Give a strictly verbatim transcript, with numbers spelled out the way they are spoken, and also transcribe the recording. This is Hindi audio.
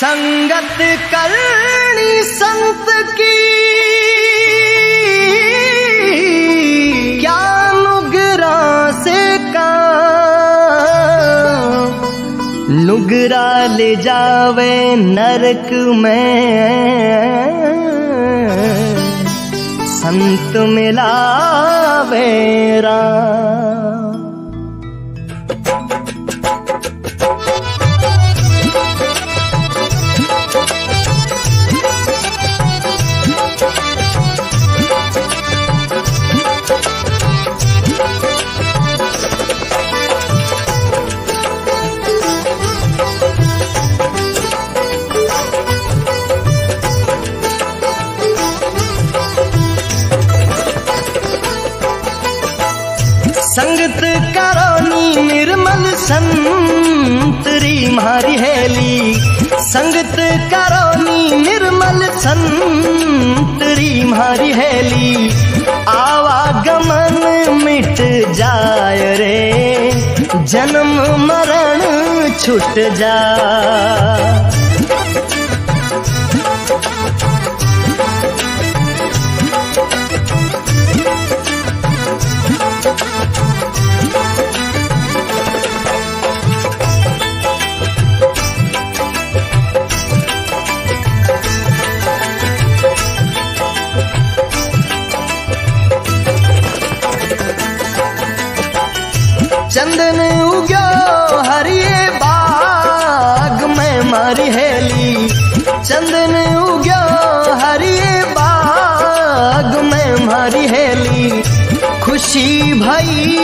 संगत करनी संत की क्या नुगरा से काम, नुगरा ले जावे नरक में संत मिलावे राम। संगत करोनी निर्मल संतरी मारी हेली, संगत करोनी निर्मल संतरी मारी हेली, आवागमन मिट जाय रे जन्म मरण छुट जा। चंदन उग्यो हरिये बाग में मारी हेली, चंदन उग्यो हरिये बाग में मारी हेली, खुशी भई